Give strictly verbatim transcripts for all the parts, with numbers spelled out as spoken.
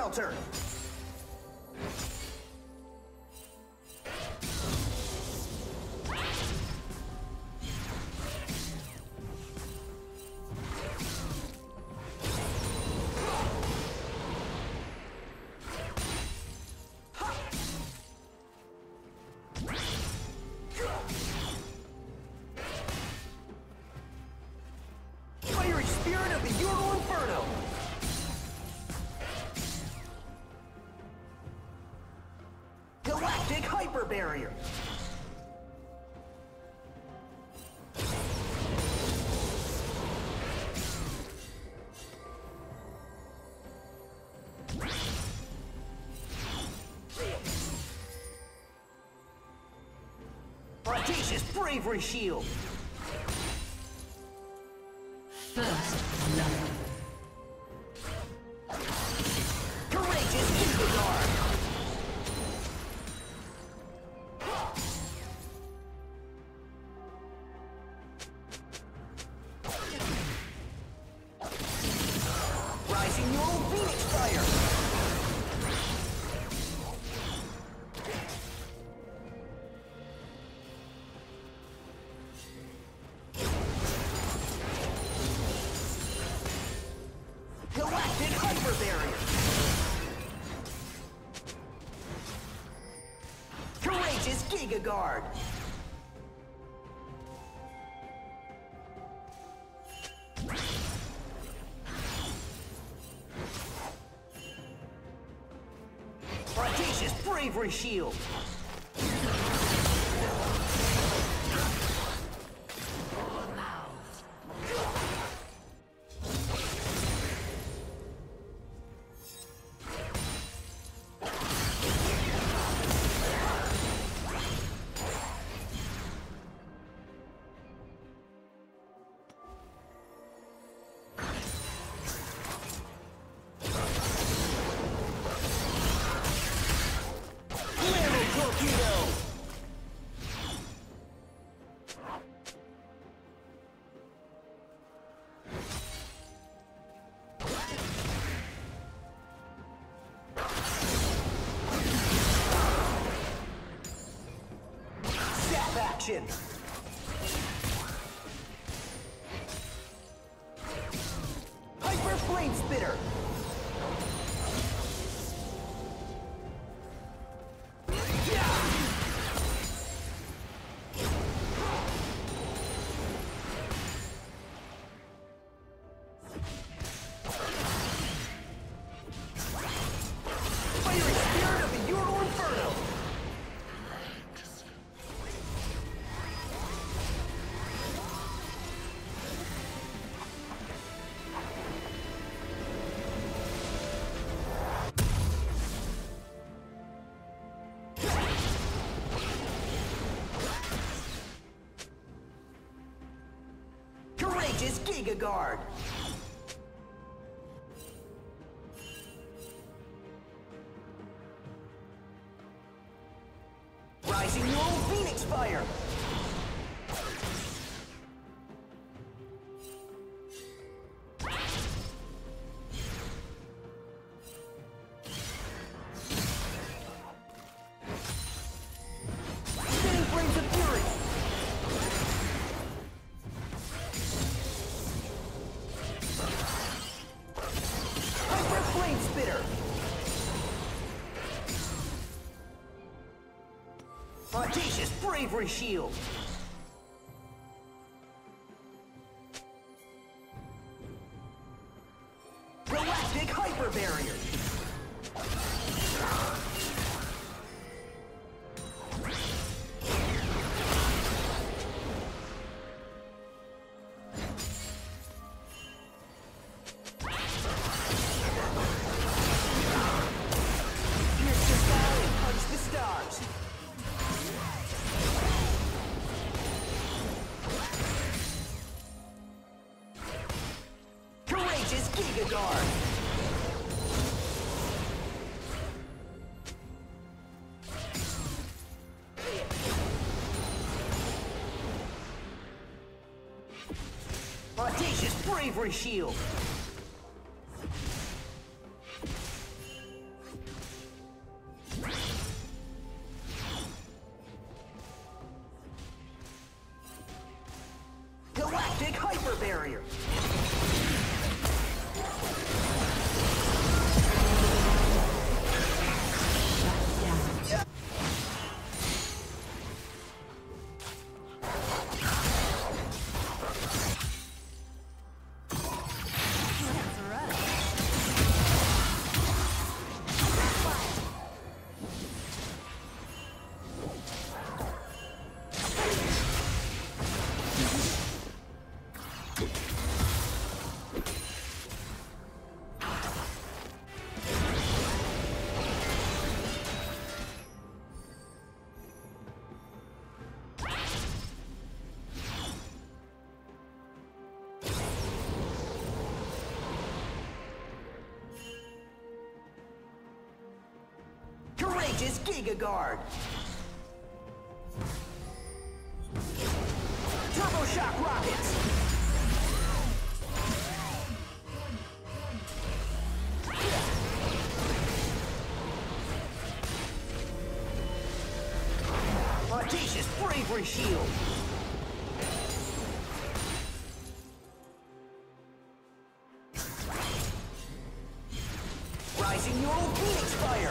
Smelter! Barrier. Audacious Bravery Shield. First love. Courageous Disregard. Guard. Audacious Bravery Shield. Action! Hyper Flame Spitter! Giga Guard. Rising Roll Phoenix Fire. Spinning Flames of Fury. Audacious Bravery Shield. Galactic Hyper Barrier. Pierce the sky and punch the stars. Giga Guard. Audacious Bravery Shield. hyper barrier. Courageous Giga Guard. Turbo Shock Rockets. Audacious Bravery Shield. Rising Neural Phoenix Fire.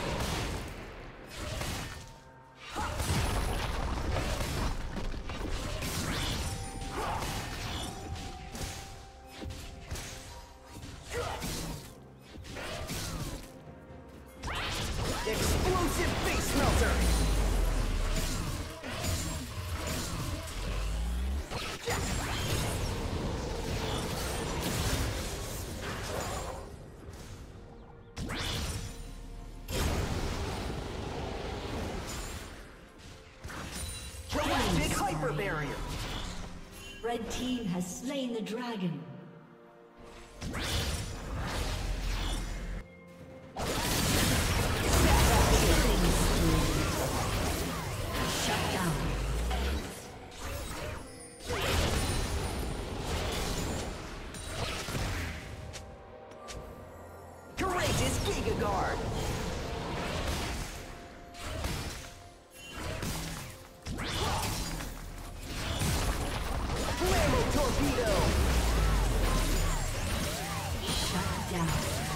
Explosive Face Melter! Galactic Hyper Barrier! Red team has slain the dragon. Courageous Giga Guard! Flammo Torpedo! Shut down.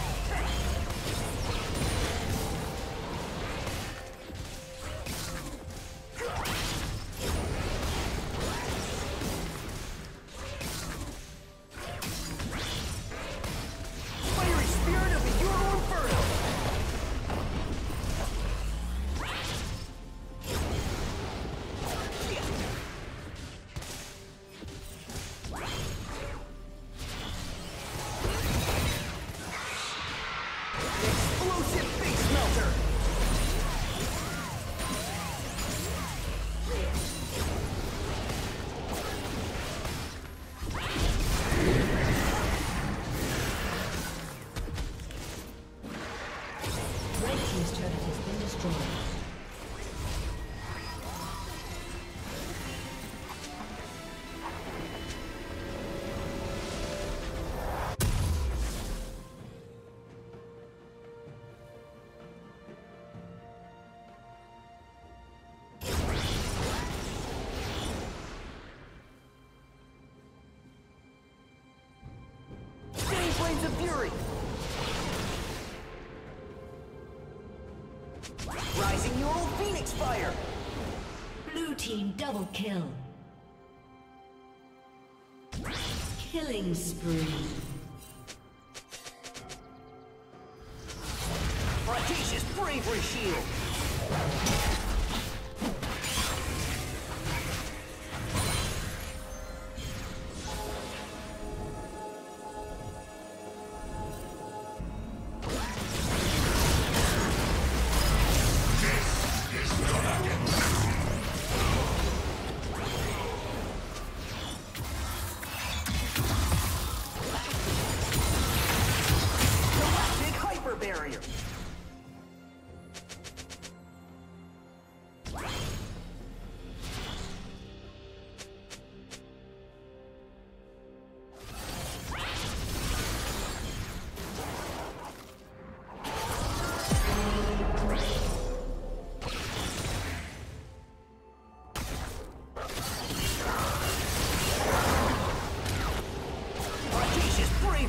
Fiery Spirit of the Euro Inferno! Explosive Face Melter! Red team's turret has been destroyed. Spinning Flames of Fury! Rising Neural Phoenix Fire! Blue team double kill. Killing spree. Audacious Bravery Shield! Galactic Hyper Barrier!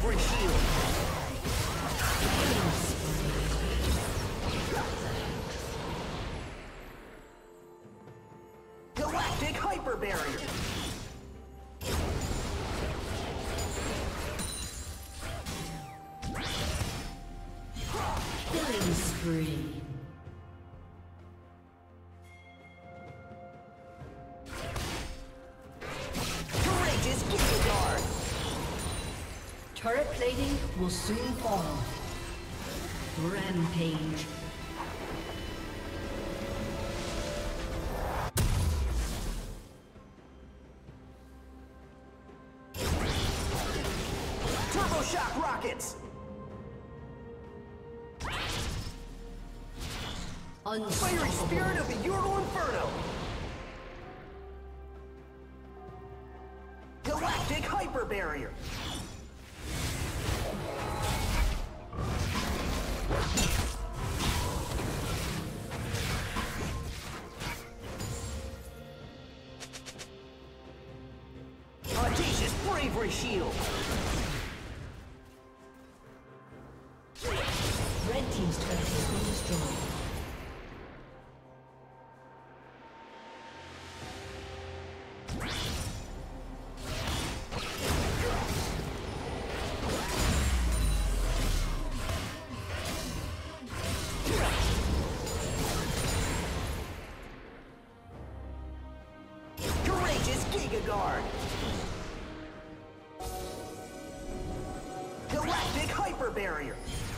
bravery shield. Galactic hyper barrier. Killing spree. Courageous Giga Guard. Turret plating will soon fall. Rampage. Turbo shock rockets. Fiery spirit of the Euro Inferno. Galactic hyper barrier. Audacious bravery shield. Red team's turret has been destroyed. Giga Guard. Galactic hyper barrier.